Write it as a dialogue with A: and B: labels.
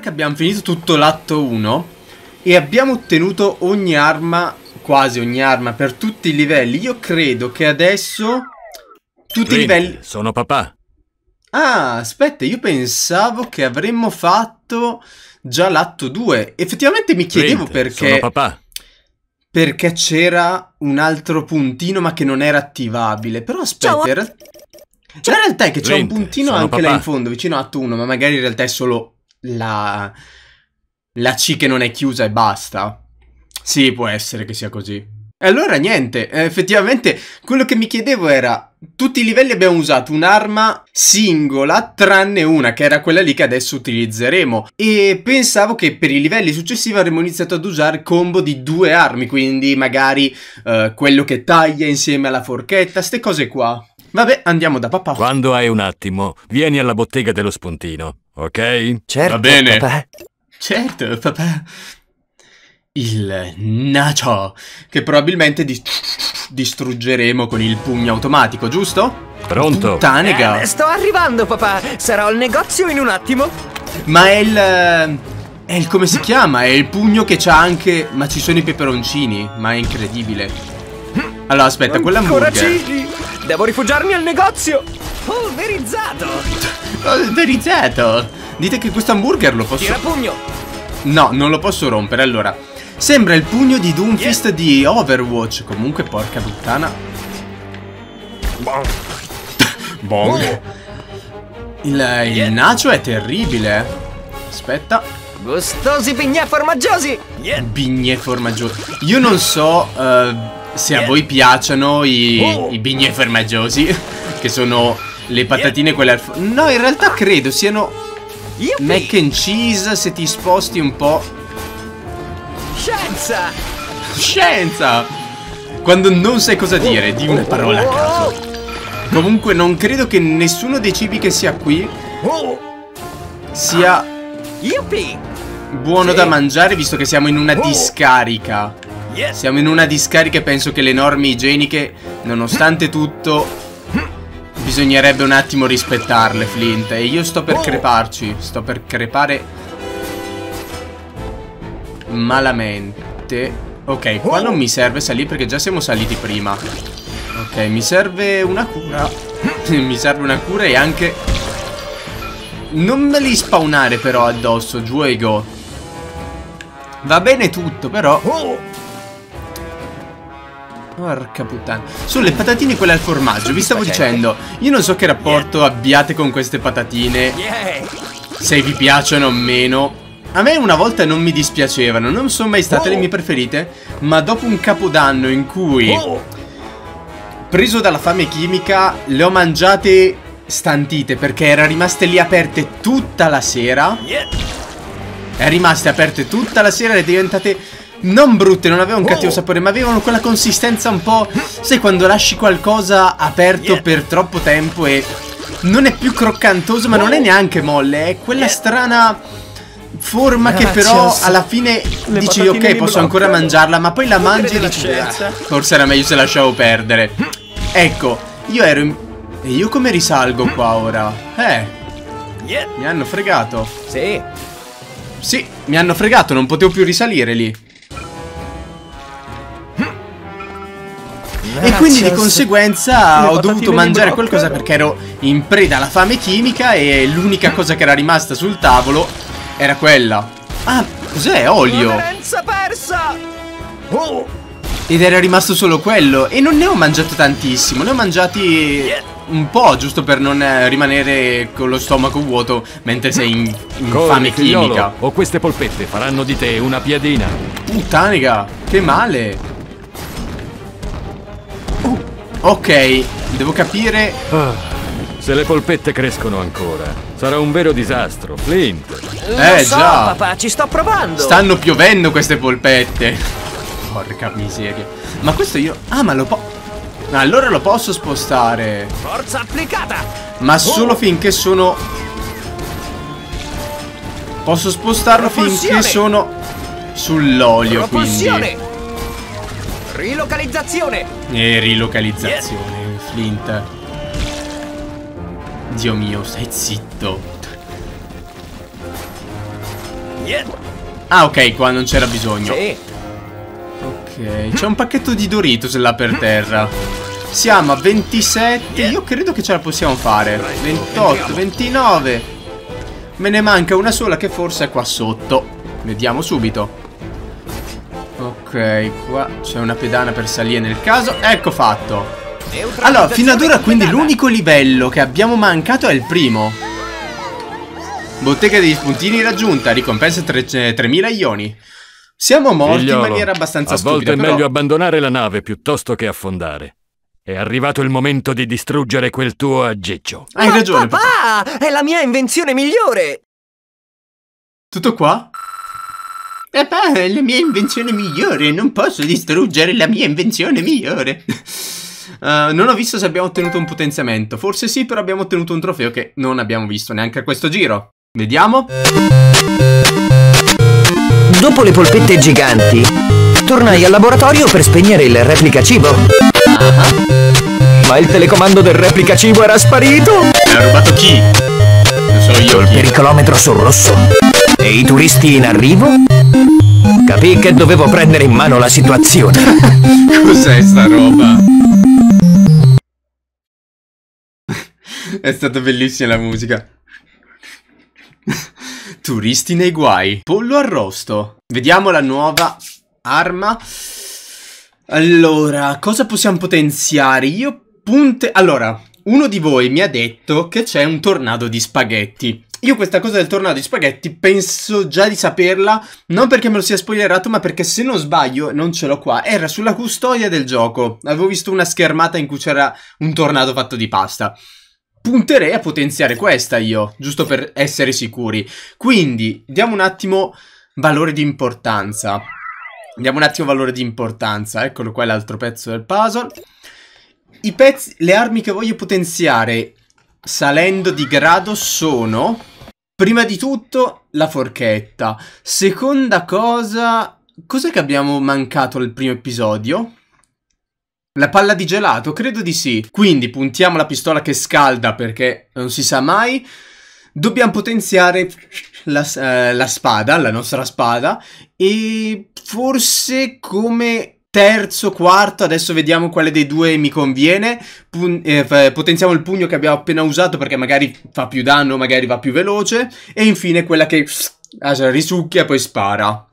A: che abbiamo finito tutto l'atto 1 e abbiamo ottenuto ogni arma, quasi ogni arma, per tutti i livelli. Io credo che adesso tutti i livelli...
B: Sono papà.
A: Ah, aspetta, io pensavo che avremmo fatto già l'atto 2. Effettivamente mi chiedevo perché...
B: Sono papà.
A: Perché c'era un altro puntino ma che non era attivabile. Però aspetta, la realtà è che c'è un puntino anche là in fondo, vicino a atto 1, ma magari in realtà è solo la C che non è chiusa e basta. Sì, può essere che sia così. E allora niente, effettivamente quello che mi chiedevo era, tutti i livelli abbiamo usato un'arma singola, tranne una, che era quella lì che adesso utilizzeremo. E pensavo che per i livelli successivi avremmo iniziato ad usare combo di 2 armi, quindi magari quello che taglia insieme alla forchetta, ste cose qua. Vabbè, andiamo da papà.
B: Quando hai un attimo, vieni alla bottega dello spuntino, ok?
C: Certo,
A: va bene.
C: Papà.
A: Certo, papà. Il nacho, che probabilmente distruggeremo con il pugno automatico, giusto?
B: Pronto?
A: Puttanega.
C: Sto arrivando, papà. Sarò al negozio in un attimo.
A: Ma è il come si chiama? È il pugno che c'ha anche... Ma ci sono i peperoncini, ma è incredibile. Allora, aspetta, quell'hamburger...
C: Cigli. Devo rifugiarmi al negozio. Polverizzato.
A: Polverizzato. Dite che questo hamburger lo posso...
C: Tira pugno.
A: No, non lo posso rompere, allora. Sembra il pugno di Doomfist di Overwatch. Comunque, porca puttana. Bong. Il nacho è terribile. Aspetta.
C: Gustosi bignè formaggiosi.
A: Bignè formaggiosi. Io non so se a voi piacciono i bignè formaggiosi, che sono le patatine quelle al no, in realtà credo siano mac and cheese se ti sposti un po'.
C: Scienza.
A: Scienza. Quando non sai cosa dire, di una parola a caso. Comunque non credo che nessuno dei cibi che sia qui sia buono da mangiare, visto che siamo in una discarica. Siamo in una discarica e penso che le norme igieniche, nonostante tutto, bisognerebbe un attimo rispettarle, Flint. E io sto per creparci. Sto per crepare malamente. Ok, qua non mi serve salire perché già siamo saliti prima. Ok, mi serve una cura. Mi serve una cura e anche... Non me li spawnare però addosso, giù e go. Va bene tutto, però... Porca puttana. Sono le patatine quelle al formaggio. Vi stavo dicendo, io non so che rapporto abbiate con queste patatine, se vi piacciono o meno. A me una volta non mi dispiacevano, non sono mai state le mie preferite, ma dopo un capodanno in cui, preso dalla fame chimica, le ho mangiate stantite perché erano rimaste lì aperte tutta la sera. Rimaste aperte tutta la sera e diventate non brutte, non avevano un cattivo sapore, ma avevano quella consistenza un po'... Sai, quando lasci qualcosa aperto per troppo tempo e non è più croccantoso, ma non è neanche molle, è quella strana forma che però alla fine dici ok, posso ancora mangiarla, ma poi la mangi e dici forse era meglio se lasciavo perdere. Ecco, io ero in... E io come risalgo qua ora? Mi hanno fregato. Sì, mi hanno fregato, non potevo più risalire lì. E quindi di conseguenza ho dovuto mangiare qualcosa perché ero in preda alla fame chimica e l'unica cosa che era rimasta sul tavolo era quella. Ah, cos'è? Olio. Ed era rimasto solo quello. E non ne ho mangiato tantissimo, ne ho mangiati un po', giusto per non rimanere con lo stomaco vuoto mentre sei in fame chimica.
B: O queste polpette faranno di te una piadina.
A: Puttanega, che male. Ok, devo capire.
B: Se le polpette crescono ancora, sarà un vero disastro, Flint.
C: Lo so,
A: già.
C: papà, ci sto provando.
A: Stanno piovendo queste polpette. Porca miseria. Ma questo io... Ah, ma lo allora lo posso spostare.
C: Forza applicata.
A: Ma solo finché sono... Posso spostarlo finché sono sull'olio, quindi...
C: Rilocalizzazione.
A: Rilocalizzazione, Flint. Dio mio, stai zitto. Ah, ok, qua non c'era bisogno.
C: Sì.
A: Ok, c'è un pacchetto di Doritos là per terra. Siamo a 27. Io credo che ce la possiamo fare. 28, 29. Me ne manca una sola che forse è qua sotto. Vediamo subito. Ok, qua c'è una pedana per salire nel caso. Ecco fatto. Allora, fino ad ora quindi l'unico livello che abbiamo mancato è il primo. Bottega degli spuntini raggiunta. Ricompensa 3000 ioni. Siamo morti
B: Figliolo,
A: in maniera abbastanza stupida.
B: a volte è
A: però...
B: meglio abbandonare la nave piuttosto che affondare. È arrivato il momento di distruggere quel tuo aggeggio.
A: Hai ragione.
C: Papà, è la mia invenzione migliore.
A: Tutto qua? Papà, è la mia invenzione migliore. Non posso distruggere la mia invenzione migliore. Non ho visto se abbiamo ottenuto un potenziamento. Forse sì, però abbiamo ottenuto un trofeo che non abbiamo visto neanche a questo giro. Vediamo.
D: Dopo le polpette giganti, tornai al laboratorio per spegnere il replica cibo. Ma il telecomando del replica cibo era sparito.
A: L'ha rubato chi? Lo so io
D: Il
A: chi.
D: pericolometro sul rosso. E i turisti in arrivo? Capì che dovevo prendere in mano la situazione.
A: Cos'è sta roba? È stata bellissima la musica. Turisti nei guai. Pollo arrosto. Vediamo la nuova arma. Allora, cosa possiamo potenziare? Allora, uno di voi mi ha detto che c'è un tornado di spaghetti. Io questa cosa del tornado di spaghetti penso già di saperla, non perché me lo sia spoilerato, ma perché se non sbaglio, non ce l'ho qua, era sulla custodia del gioco. Avevo visto una schermata in cui c'era un tornado fatto di pasta. Punterei a potenziare questa io, giusto per essere sicuri. Quindi, diamo un attimo valore di importanza. Eccolo qua l'altro pezzo del puzzle. Le armi che voglio potenziare salendo di grado sono, prima di tutto, la forchetta. Seconda cosa, cos'è che abbiamo mancato nel primo episodio? La palla di gelato? Credo di sì. Quindi puntiamo la pistola che scalda perché non si sa mai. Dobbiamo potenziare la spada, la nostra spada. E forse come terzo, quarto, adesso vediamo quale dei due mi conviene. Potenziamo il pugno che abbiamo appena usato perché magari fa più danno, magari va più veloce. E infine quella che risucchia e poi spara.